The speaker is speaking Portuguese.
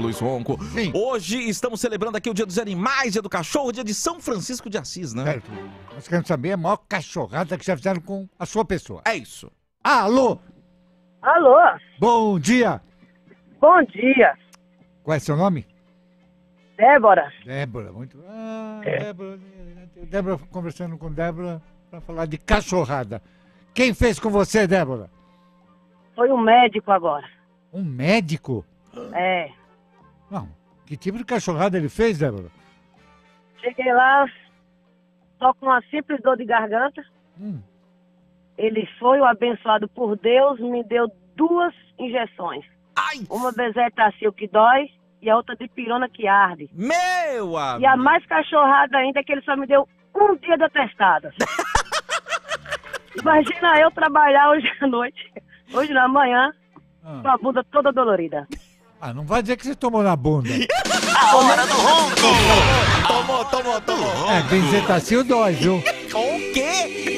Luiz Ronco. Sim. Hoje estamos celebrando aqui o Dia dos Animais, Dia do Cachorro, Dia de São Francisco de Assis, né? Certo. Nós queremos saber a maior cachorrada que já fizeram com a sua pessoa. É isso. Alô, Alô, bom dia. bom dia. Qual é seu nome? Débora, Débora, muito. Débora conversando com Débora para falar de cachorrada. Quem fez com você, Débora? foi um médico agora. Um médico? É, Não. Que tipo de cachorrada ele fez, Débora? cheguei lá, só com uma simples dor de garganta. Hum. Ele foi, o abençoado por Deus, me deu 2 injeções. Ai! Uma bezetacil que dói e a outra de pirona que arde. Meu amigo! E a mais cachorrada ainda é que ele só me deu 1 dia de atestado. Imagina eu trabalhar hoje à noite, hoje na manhã, com a bunda toda dolorida. Ah, não vai dizer que você tomou na bunda. A hora do ronco. Tomou. É, benzetacil dói, viu? O quê?